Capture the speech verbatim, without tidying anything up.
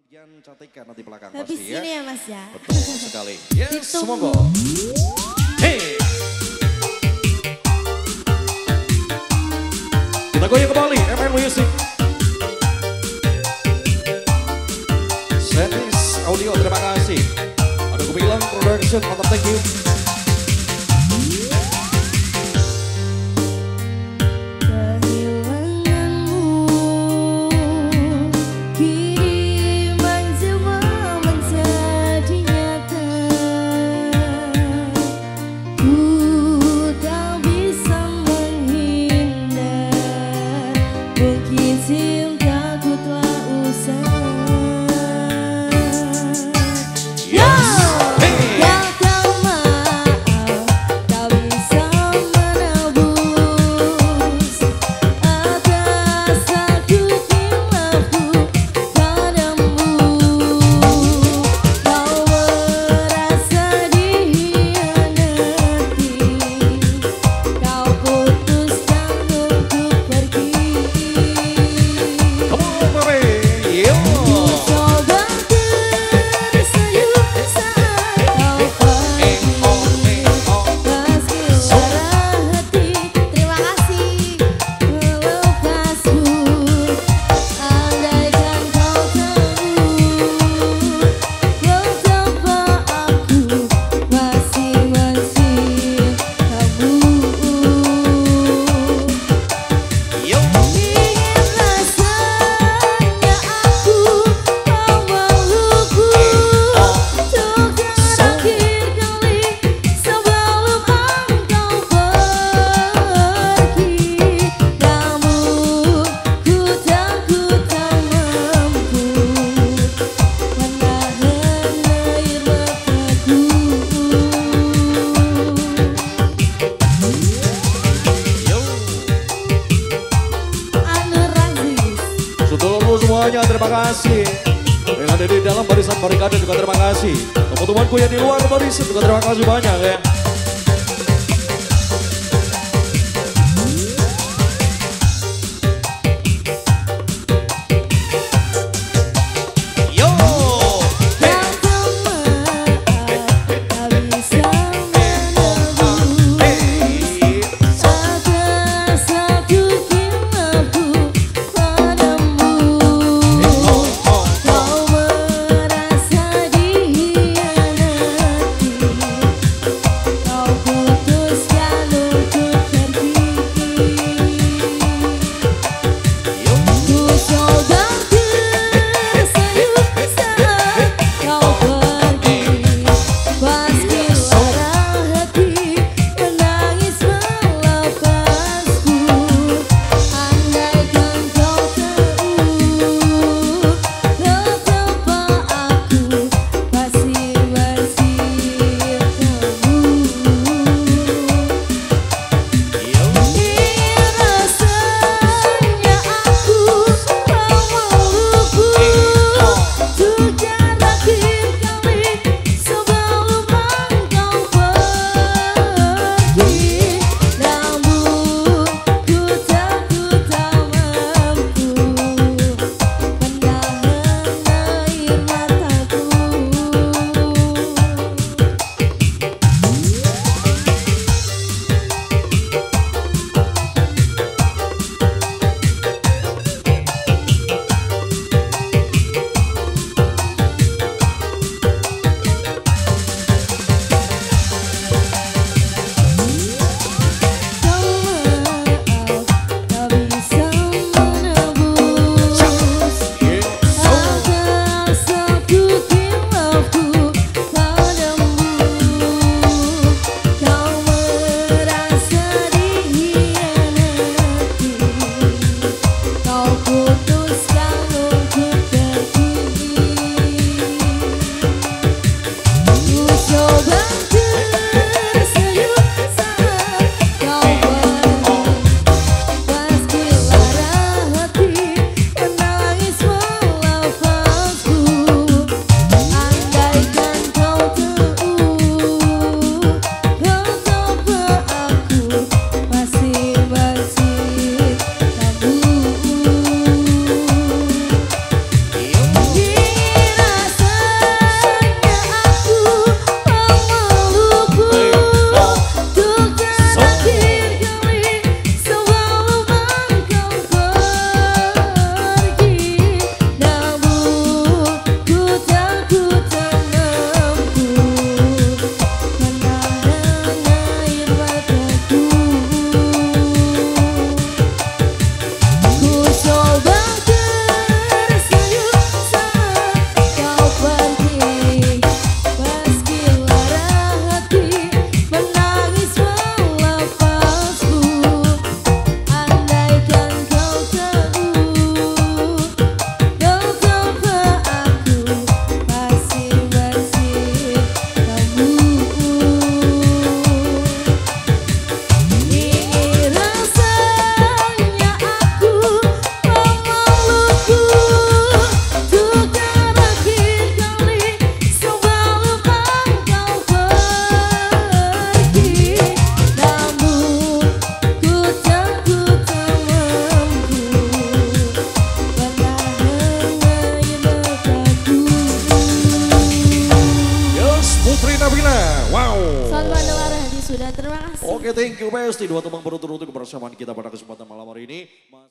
Dian Cantika nanti belakang Habis pasti ya. ini ya Mas ya. Betul sekali. Yes, Ditunggu. semoga. Hey. Kita goyang kembali M N Music. Setis Audio, terima kasih. Ada Gumilang Production, mantap, thank you. Semuanya terima kasih. Yang ada di dalam barisan barikade juga terima kasih. Teman-temanku yang di luar barisan juga terima kasih banyak ya. Wow. Selamat mendengar Hadi sudah, terima kasih. Oke, thank you Besti. Dua teman berturut-turut kebersamaan kita pada kesempatan malam hari ini.